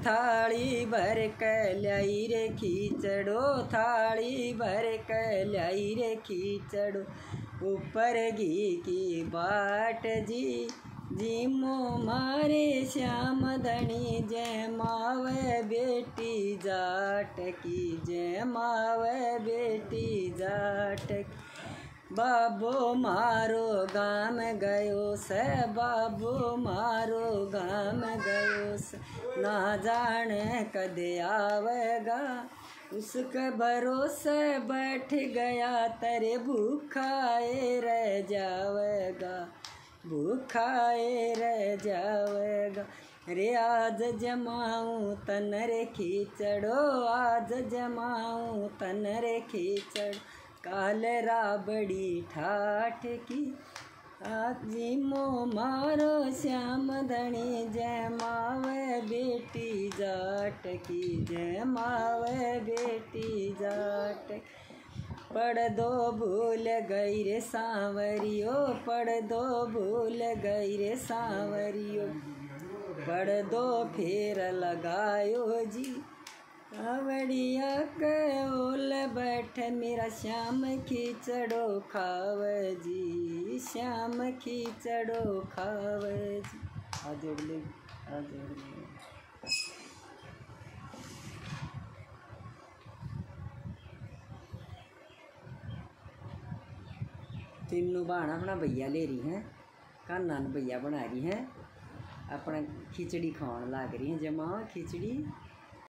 थाली भर के लाई रे खींचड़ो, थाली भर के लाई रे खींचड़ो। ऊपर घी की बाट जी, जीमो मारे श्याम धनी। जय मावे बेटी जाट की, जय मावे बेटी जाट की। बाबो मारो गाम गयो से, बाबो मारो गाम गयो से। ना जाने कदे आवेगा, उसके भरोसे बैठ गया। तेरे भूखाए रह जावेगा, भूखाए रह जावेगा। रे आज जमाऊं तन रे खींचड़ो, आज जमाऊं तन रे खींचड़। काल राबड़ी ठाठ की, जीमो मारो श्याम धनी। जय मावे बेटी जाट की, जय मावे बेटी जाट। पढ़ दो भूल गई रे सांवरियो, पढ़ दो भूल गई रे सांवरियो। पढ़ दो फेर लगायो जी, आवड़िया के ओल बैठ मेरा श्याम खींचड़ो खाव जी, श्याम खींचड़ो खाव जी। आ जोड़ ले, आ जोड़ ले। तीनों बहाना अपना भैया ले रही हैं, कान्हा भैया बना रही हैं, अपना खिचड़ी खाने लग रही हैं। जमा खिचड़ी